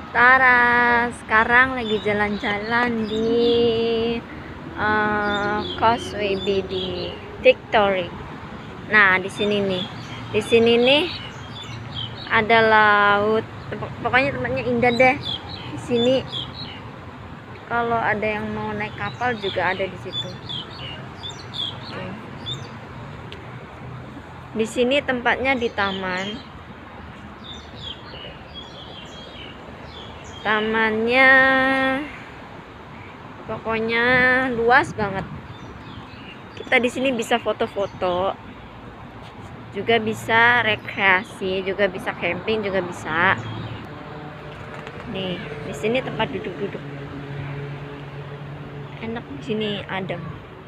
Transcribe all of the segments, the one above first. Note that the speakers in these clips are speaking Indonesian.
Tara, sekarang lagi jalan-jalan di Causeway Bay di Victory. Nah, di sini nih ada laut. Pokoknya tempatnya indah deh. Di sini kalau ada yang mau naik kapal juga ada di situ. Di sini tempatnya di taman. Tamannya pokoknya luas banget. Kita di sini bisa foto-foto, juga bisa rekreasi, juga bisa camping, juga bisa. Nih, di sini tempat duduk-duduk. Enak di sini, adem.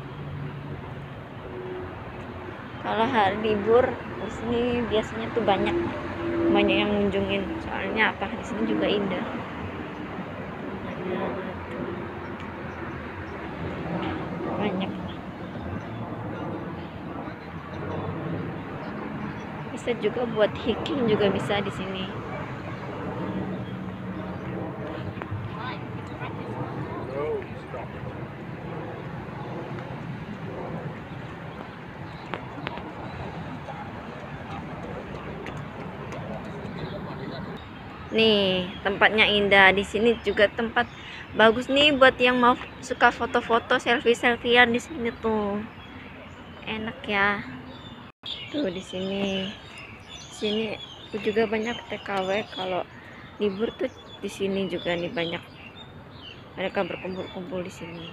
Kalau hari libur di sini biasanya tuh banyak yang ngunjungin. Soalnya apa? Di sini juga indah. Banyak. Bisa juga buat hiking juga bisa di sini. Nih, tempatnya indah. Di sini juga tempat bagus nih buat yang mau suka foto-foto, selfie-selfiean di sini tuh. Enak ya. Tuh di sini. Di sini juga banyak TKW. Kalau libur tuh di sini juga nih banyak mereka berkumpul-kumpul di sini.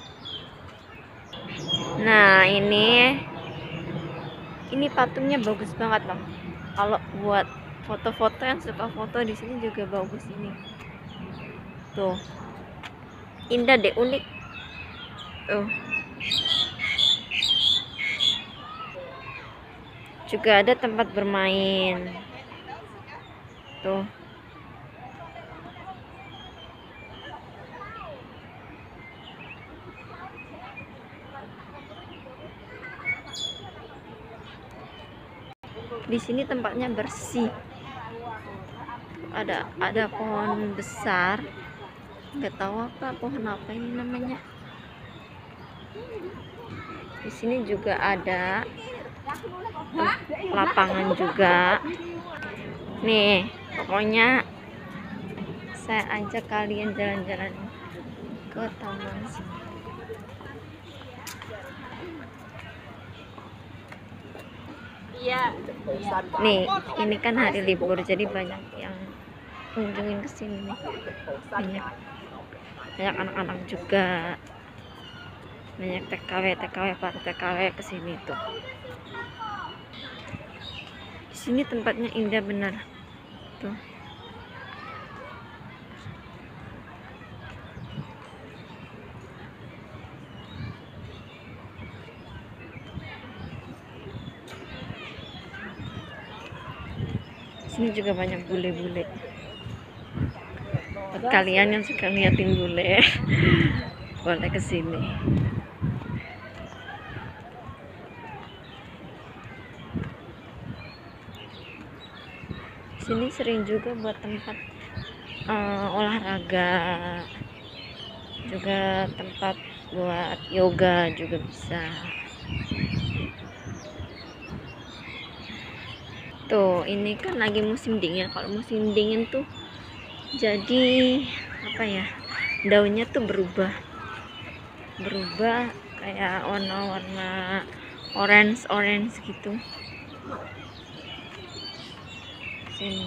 Nah, ini patungnya bagus banget loh. Kalau buat foto-foto, yang suka foto di sini juga bagus ini. Tuh. Indah deh, unik. Tuh. Juga ada tempat bermain. Tuh. Di sini tempatnya bersih. Ada pohon besar. Nggak tahu pohon apa ini namanya. Di sini juga ada lapangan juga. Nih, pokoknya saya ajak kalian jalan-jalan ke taman sini. Nih, ini kan hari libur, jadi banyak yang kunjungin ke sini nih. Banyak anak-anak juga. Banyak para TKW ke sini tuh. Di sini tempatnya indah benar. Tuh. Sini juga banyak bule-bule. Buat kalian yang suka ngeliatin bule, boleh kesini. Sini sering juga buat tempat olahraga, juga tempat buat yoga juga bisa. Tuh, ini kan lagi musim dingin. Kalau musim dingin tuh jadi apa ya, daunnya tuh berubah kayak warna-warna orange gitu. Sini.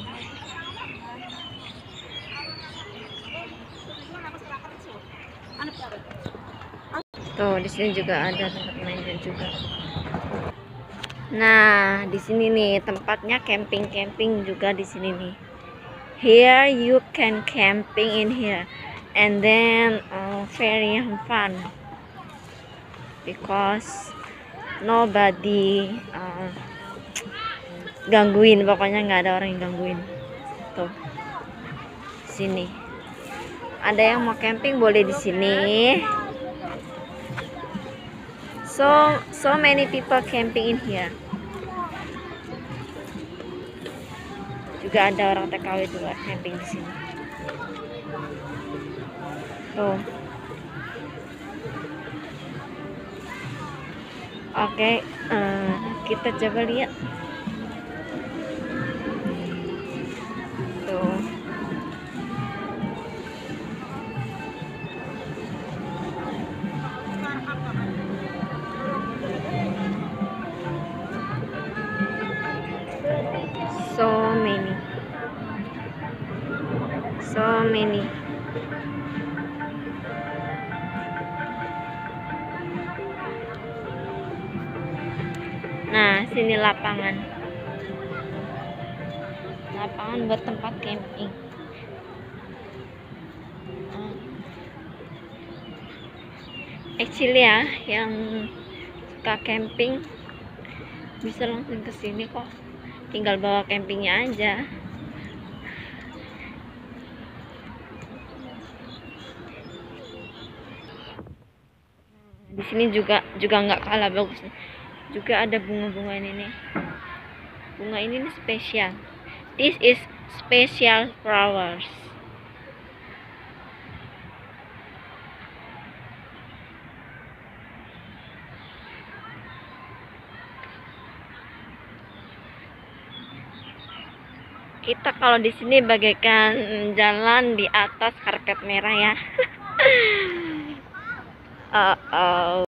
Tuh, di sini juga ada tempat mainnya juga. Nah, di sini nih tempatnya camping juga di sini nih. Here you can camping in here, and then very fun because nobody gangguin. Pokoknya nggak ada orang yang gangguin. Tuh, sini ada yang mau camping boleh di sini. So many people camping in here. Juga ada orang TKW juga camping di sini. Tuh. Oke, kita coba lihat. Tuh. So many. Nah, sini lapangan buat tempat camping. Actually ya, yang suka camping bisa langsung ke sini kok, tinggal bawa campingnya aja. Di sini juga nggak kalah bagus, juga ada bunga-bunga ini nih. Bunga ini nih spesial. This is special flowers. Kita kalau di sini bagaikan jalan di atas karpet merah ya.